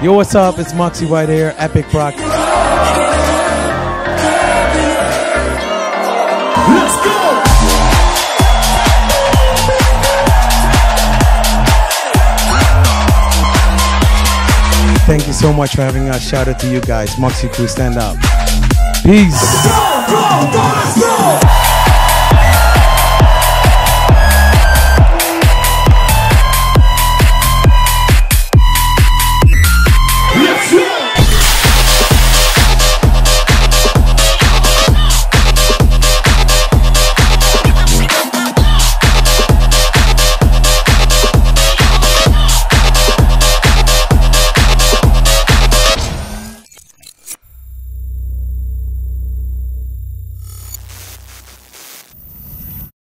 Yo, what's up? It's Moksi right here, Epic Prague. Let's go! Thank you so much for having us. Shout out to you guys. Moksi crew, stand up. Peace. Go, go, go, let's go!